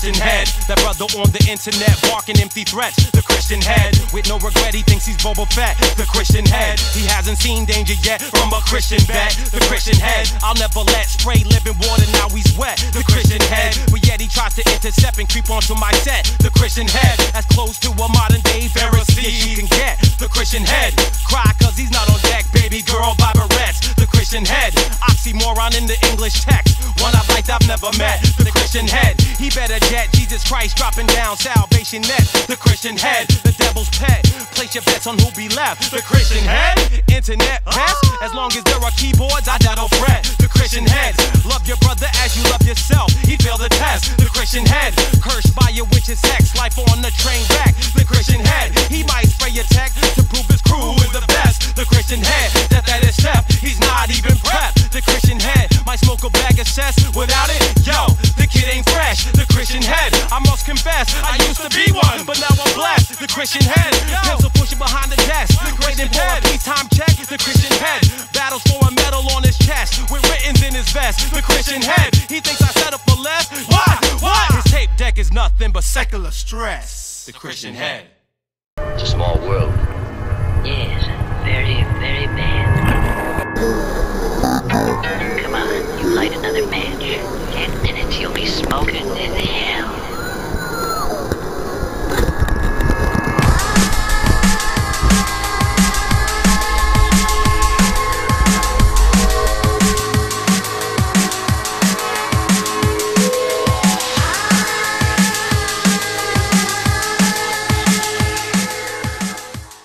Christian head. That brother on the internet barking empty threats. The Christian head, with no regret, he thinks he's Boba Fett. The Christian head, he hasn't seen danger yet from a Christian vet. The Christian head, I'll never let spray living water, now he's wet. The Christian head, but yet he tries to intercept and creep onto my set. The Christian head, as close to a modern day Pharisee as you can get. The Christian head, cry cause he's not on deck, baby girl by Barrettes. The Christian head, oxymoron in the English text, one I've liked I've never met. The Christian head, he better jet, Jesus Christ dropping down salvation net. The Christian head, the devil's pet, place your bets on who'll be left. The Christian head, internet pest, as long as there are keyboards I don't fret. The Christian heads, love your brother as you love yourself, he failed the test. The Christian head, cursed by your witch's sex, life on the train back. The Christian head, he might spray your tech to prove his crew is the best. The Christian head, death at his step, he's not even prepped. The Christian head, might smoke a bag of cess, without it, yo, the kid ain't fresh. The Christian head, I must confess, I used to be one, but now I'm blessed. The Christian head, pencil pushing behind the desk, waiting for a peacetime check. The Christian head, battles for a medal on his chest, with writtens in his vest. The Christian head, he thinks I set up for less. Why? His tape deck is nothing but secular stress. The Christian head. It's a small world. Yes, very, very bad. Come on, you light another match. 10 minutes you'll be smoking in hell.